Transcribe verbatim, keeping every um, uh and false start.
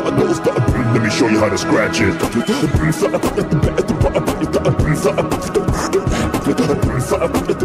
Let me show you how to scratch it. Let